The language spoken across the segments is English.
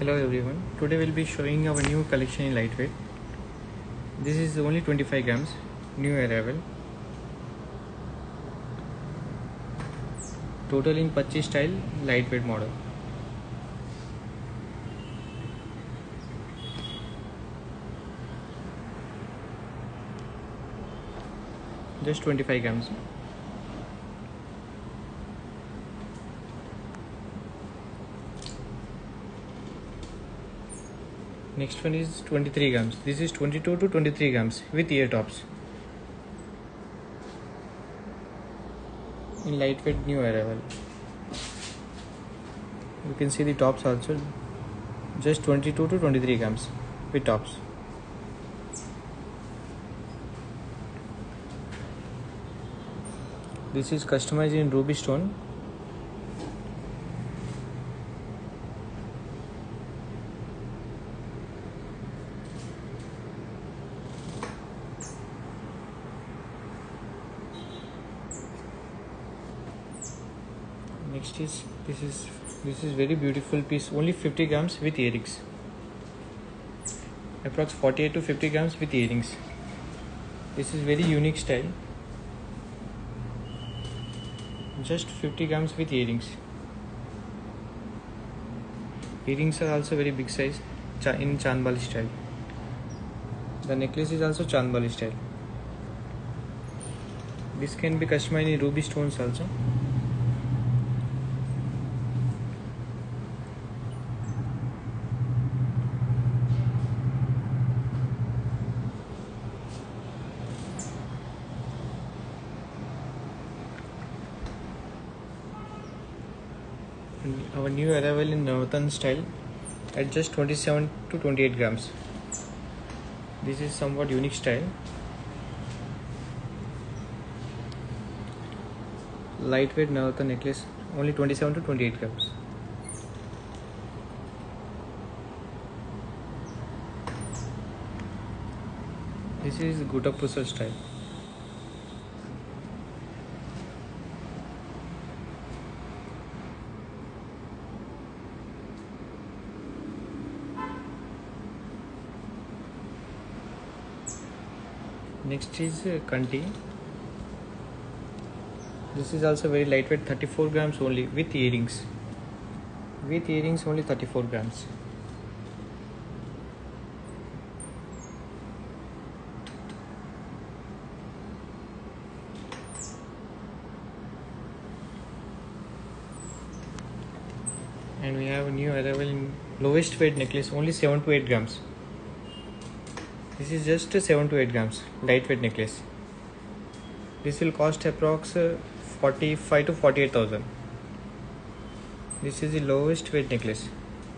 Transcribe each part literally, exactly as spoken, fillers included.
Hello everyone, today we'll be showing our new collection in lightweight. This is only twenty-five grams, new arrival. Total in Pachi style, lightweight model. Just twenty-five grams. Next one is twenty-three grams. This is twenty-two to twenty-three grams with ear tops. In lightweight new arrival. You can see the tops also. Just twenty-two to twenty-three grams with tops. This is customized in ruby stone. Next is this is this is very beautiful piece, only fifty grams with earrings. Approx forty-eight to fifty grams with earrings. This is very unique style. Just fifty grams with earrings. Earrings are also very big size in Chandbali style. The necklace is also Chandbali style. This can be customized in ruby stones also. Our new arrival in Navatan style at just twenty-seven to twenty-eight grams. This is somewhat unique style. Lightweight Navatan necklace, only twenty-seven to twenty-eight grams. This is Gutapusar style. Next is uh, Kanti. This is also very lightweight, thirty-four grams only with earrings. With earrings only thirty-four grams. And we have a new arrival in lowest weight necklace, only seven to eight grams. This is just seven to eight grams lightweight necklace. This will cost approx forty-five to forty-eight thousand. This is the lowest weight necklace.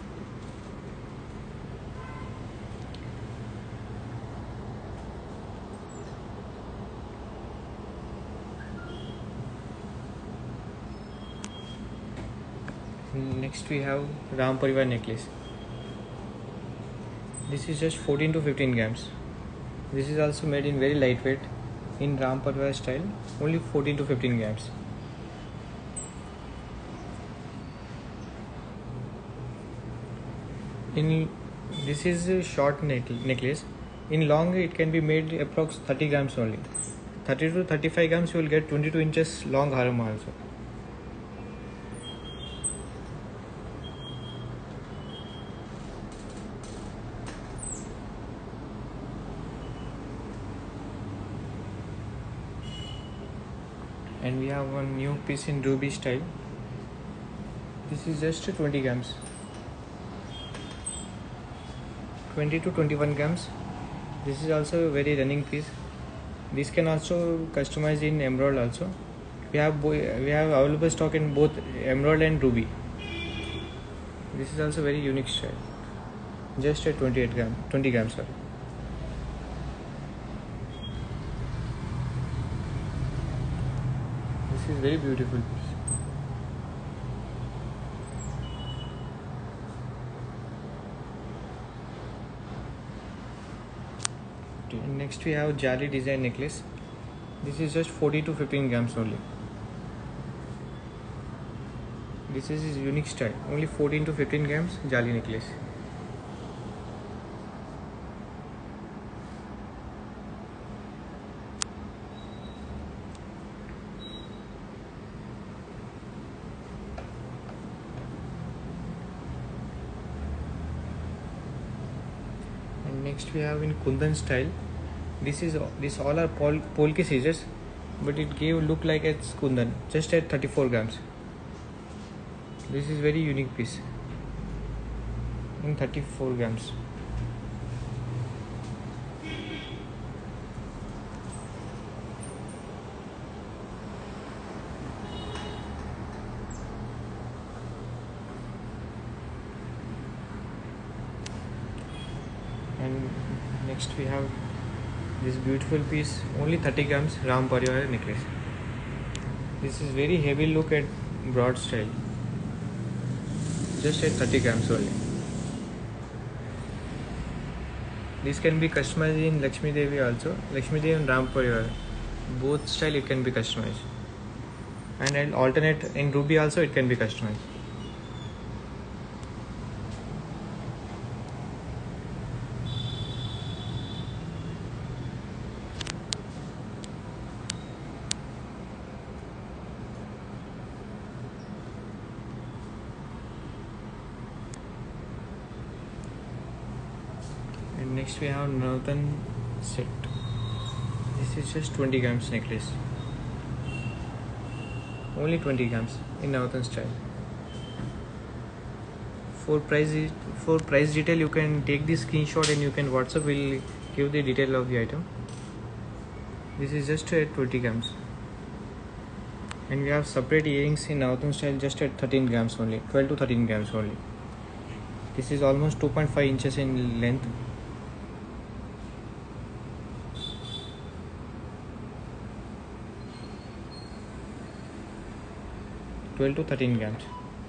Next we have Ram Parivar necklace. This is just fourteen to fifteen grams. This is also made in very lightweight in Ram Parivar style, only fourteen to fifteen grams. In this is a short necklace. In long it can be made approx thirty grams only. thirty to thirty-five grams you will get twenty-two inches long harama also. And we have one new piece in ruby style. This is just twenty grams. twenty to twenty-one grams. This is also a very running piece. This can also customize in emerald also. We have we have available stock in both emerald and ruby. This is also very unique style. Just at twenty-eight grams, twenty grams sorry. This is very beautiful. Next we have Jali design necklace. This is just forty to fifteen grams only. This is his unique style, only fourteen to fifteen grams Jali necklace. next we have in Kundan style. This is this all are pol polki scissors, but it gave look like it's Kundan, just at thirty-four grams. This is very unique piece in thirty-four grams. And next we have this beautiful piece, only thirty grams, Ram Parivar necklace. This is very heavy look at broad style, just at thirty grams only. This can be customized in Lakshmi Devi also, Lakshmi Devi and Ram Parivar, both style it can be customized, and I'll alternate in ruby also it can be customized. And next we have Navratna set. This is just twenty grams necklace. Only twenty grams in Navratna style. For price, for price detail, you can take the screenshot and you can WhatsApp. Will give the detail of the item. This is just at twenty grams. And we have separate earrings in Navratna style, just at thirteen grams only, twelve to thirteen grams only. This is almost two point five inches in length. twelve to thirteen grams.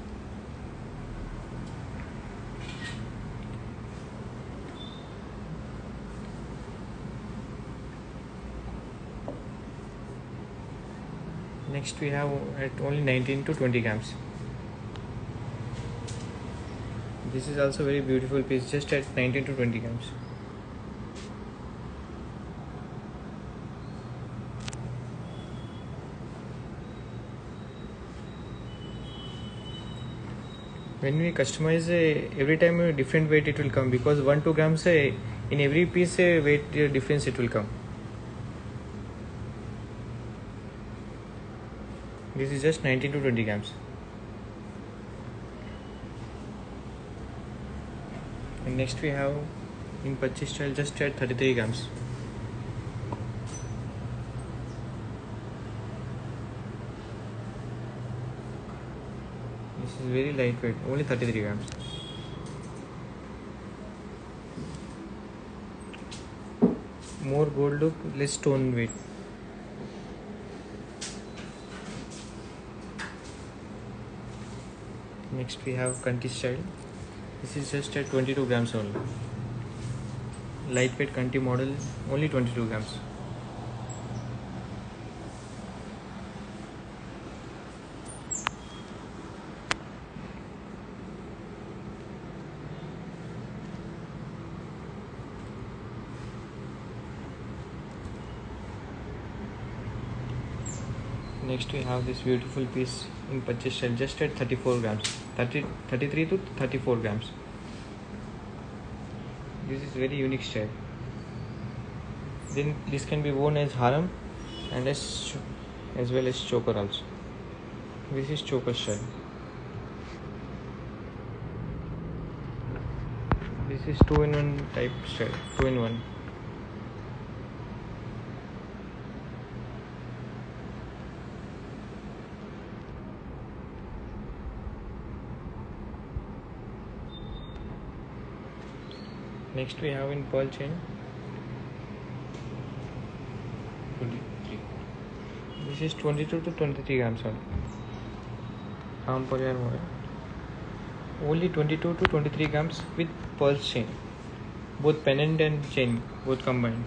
Next we have at only nineteen to twenty grams. This is also very beautiful piece, just at nineteen to twenty grams. When we customize, uh, every time a different weight it will come, because one to two grams uh, in every piece uh, weight uh, difference it will come. This is just nineteen to twenty grams. And next we have in Pachi style, just at thirty-three grams. This is very lightweight, only thirty-three grams. More gold look, less stone weight. Next we have Kanti style. This is just at twenty-two grams only. Lightweight Kanti model, only twenty-two grams. Next we have this beautiful piece in Pachi style, just at thirty-four grams, thirty, thirty-three to thirty-four grams. This is very unique style. Then this can be worn as haram and as as well as choker also. This is choker style. This is two in one type style, two in one. Next we have in pearl chain, twenty-three. This is twenty-two to twenty-three grams only. Ram Parivar model. Only twenty-two to twenty-three grams with pearl chain, both pendant and chain, both combined.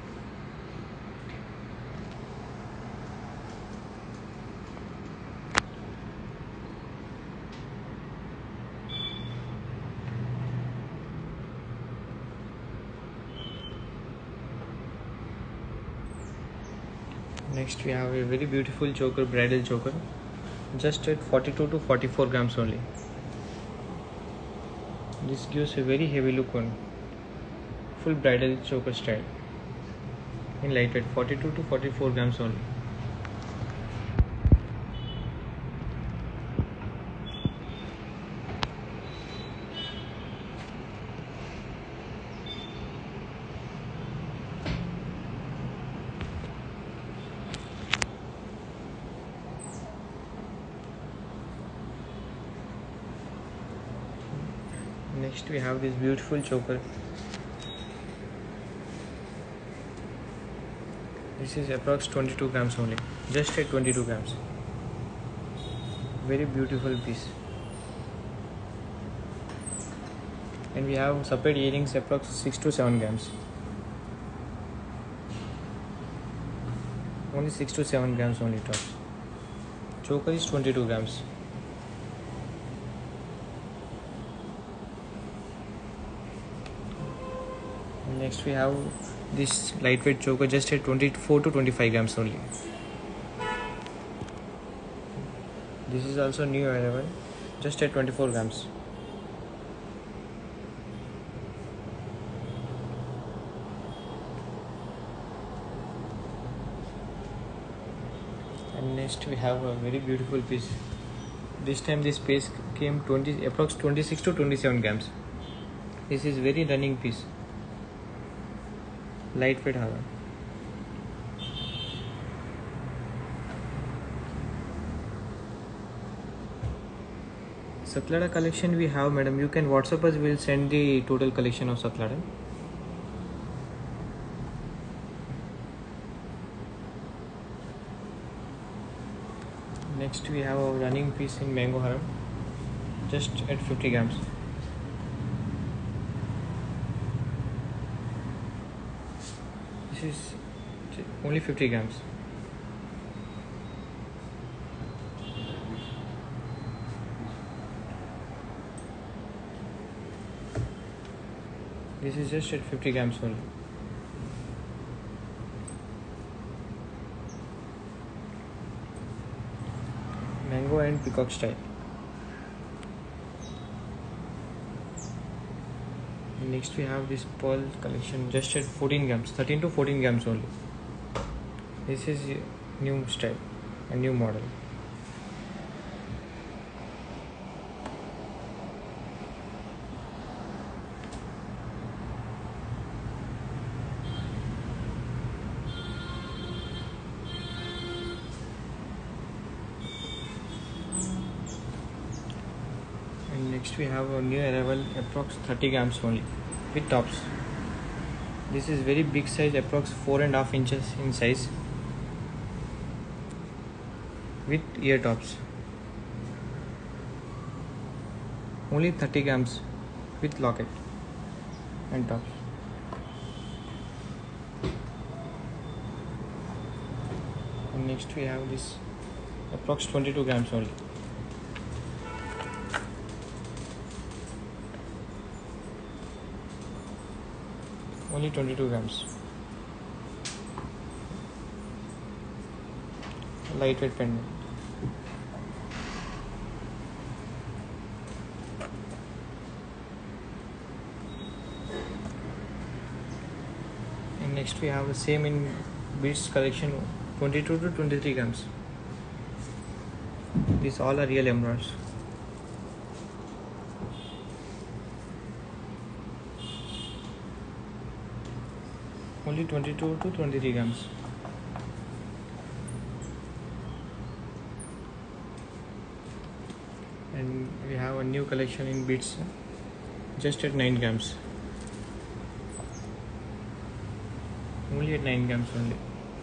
Next we have a very beautiful choker, bridal choker, just at forty-two to forty-four grams only. This gives a very heavy look on beautiful bridal choker style in lightweight, forty-two to forty-four grams only. Next we have this beautiful choker. This is approx twenty-two grams only, just at twenty-two grams. Very beautiful piece. And we have separate earrings, approx six to seven grams. Only six to seven grams only tops. Choker is twenty-two grams. Next we have this lightweight choker, just at twenty-four to twenty-five grams only. This is also new arrival, just at twenty-four grams. And next we have a very beautiful piece. This time this piece came twenty, approx twenty-six to twenty-seven grams. This is very running piece. Lightweight haram. Saklada collection we have, madam. You can WhatsApp us. We'll send the total collection of Saklada. Next we have a running piece in mango haram, just at fifty grams. This is only fifty grams. This is just at fifty grams only. Mango and peacock style. Next we have this pearl collection, just at fourteen grams, thirteen to fourteen grams only. This is new style, a new model. And next we have a new arrival, approx thirty grams only, with tops. This is very big size, approx four and a half inches in size, with ear tops. Only thirty grams with locket and tops. And next we have this, approx twenty-two grams only. Only twenty-two grams. Lightweight pendant. And next we have the same in beads collection, twenty-two to twenty-three grams. These all are real emeralds. Only twenty-two to twenty-three grams. And we have a new collection in beads, just at nine grams. Only at nine grams only.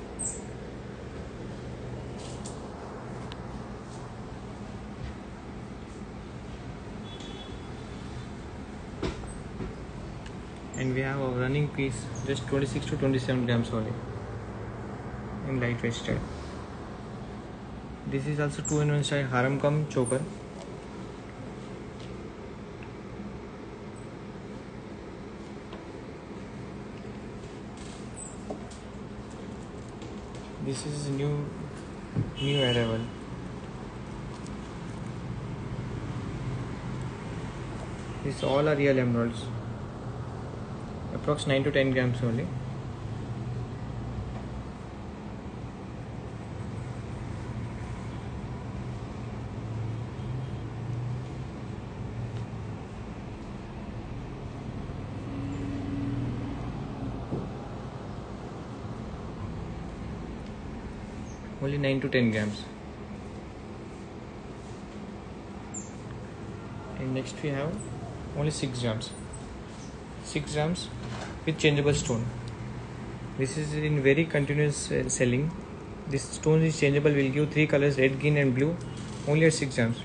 And we have a running piece, just twenty-six to twenty-seven grams only, in lightweight style. This is also two in one style, haram cum choker. This is new new arrival. These all are real emeralds. approx nine to ten grams only. Only nine to ten grams. And next we have only six grams. six grams with changeable stone. This is in very continuous uh, selling. This stone is changeable, will give three colors, red, green and blue, only at six grams.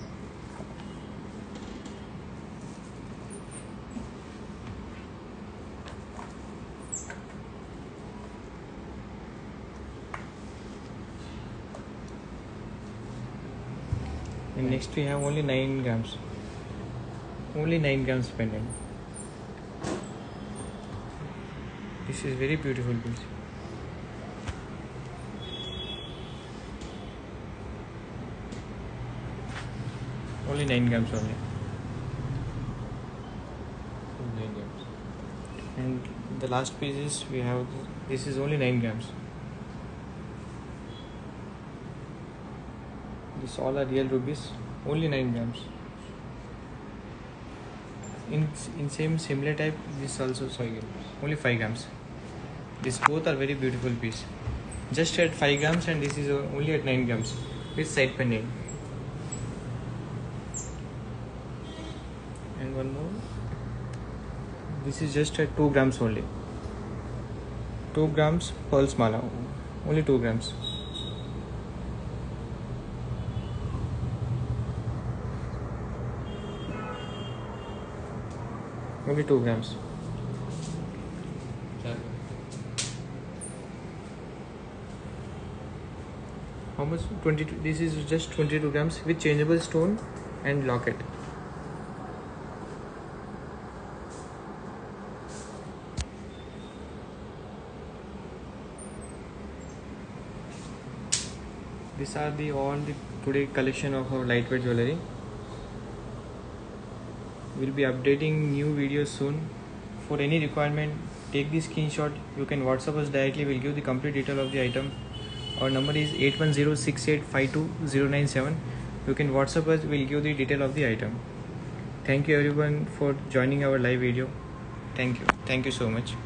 And next we have only nine grams. Only nine grams pendant. This is very beautiful piece. Only nine grams only. nine grams. And the last piece is we have this is only nine grams. This all are real rubies. Only nine grams. In in same similar type, this also five grams. Only five grams. These both are very beautiful piece. Just at five grams and this is only at nine grams with side pendant. And one more. This is just at two grams only. two grams pearls mala. Only two grams. Only two grams. How much? twenty-two. This is just twenty-two grams with changeable stone and locket. These are the all the today collection of our lightweight jewelry. We'll be updating new videos soon. For any requirement, take the screenshot. You can WhatsApp us directly. We'll give the complete detail of the item. Our number is eight one zero six eight five two zero nine seven. You can WhatsApp us. We'll give the detail of the item. Thank you everyone for joining our live video. Thank you. Thank you so much.